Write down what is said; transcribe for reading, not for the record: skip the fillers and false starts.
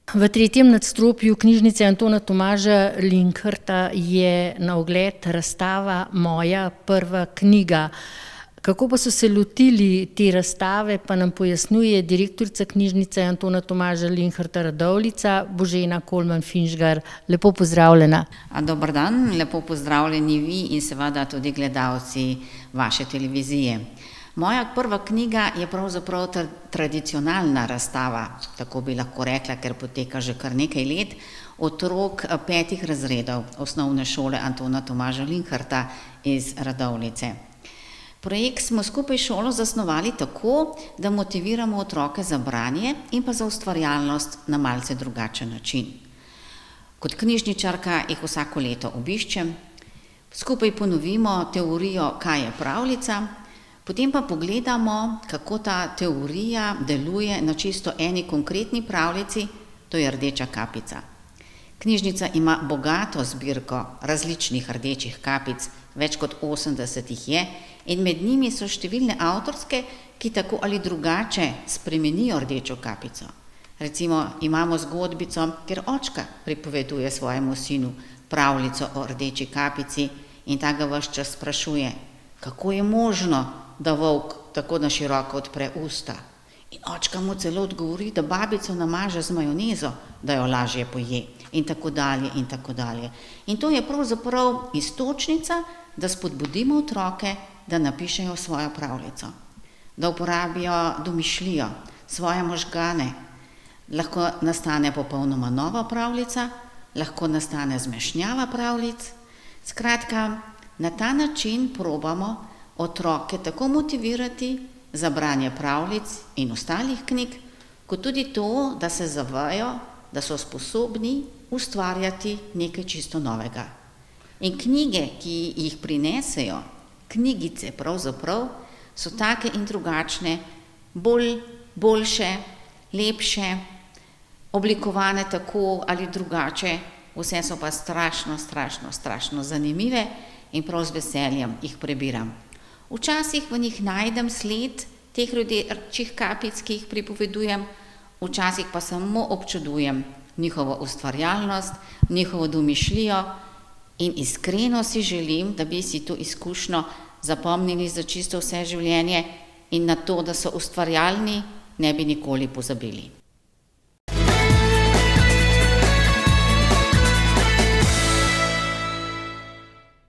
V tretjem nadstropju knjižnice Antona Tomaža Linharta je na ogled razstava Moja prva knjiga. Kako pa so se lotili te razstave, pa nam pojasnjuje direktorica knjižnice Antona Tomaža Linharta Radovljica, Božena Kolman Finžgar. Lepo pozdravljena. Dober dan, lepo pozdravljeni vi in seveda tudi gledalci vaše televizije. Moja prva knjiga je pravzaprav tradicionalna razstava, tako bi lahko rekla, ker poteka že kar nekaj let, otrok 5 razredov osnovne šole Antona Tomaža Linharta iz Radovljice. Projekt smo skupaj s šolo zasnovali tako, da motiviramo otroke za branje in pa za ustvarjalnost na malce drugačen način. Kot knjižničarka jih vsako leto obiščem, skupaj ponovimo teorijo, kaj je pravljica, potem pa pogledamo, kako ta teorija deluje na čisto eni konkretni pravljici, to je Rdeča kapica. Knjižnica ima bogato zbirko različnih rdečih kapic, več kot 80 jih je, in med njimi so številne avtorske, ki tako ali drugače spremenijo Rdečo kapico. Recimo imamo zgodbico, kjer očka pripoveduje svojemu sinu pravljico o Rdeči kapici in ta ga ves čas sprašuje, kako je možno, da volk tako na široko odpre usta. In očka mu celo odgovori, da babico namaže z majonezo, da jo lažje poje. In tako dalje, in tako dalje. In to je pravzaprav iztočnica, da spodbudimo otroke, da napišejo svojo pravljico. Da uporabijo domišljijo, svoje možgane. Lahko nastane popolnoma nova pravljica, lahko nastane zmešnjava pravljic. Skratka, na ta način probamo otroke tako motivirati za branje pravljic in ostalih knjig, kot tudi to, da se zavejo, da so sposobni ustvarjati nekaj čisto novega. In knjige, ki jih prinesejo, knjigice pravzaprav, so take in drugačne, boljše, lepše, oblikovane tako ali drugače, vse so pa strašno zanimive in prav z veseljem jih prebiram. Včasih v njih najdem sled teh rdečih kapic, ki jih pripovedujem, včasih pa samo občudujem njihovo ustvarjalnost, njihovo domišljijo in iskreno si želim, da bi si to izkušnjo zapomnili za čisto vse življenje in na to, da so ustvarjalni, ne bi nikoli pozabili.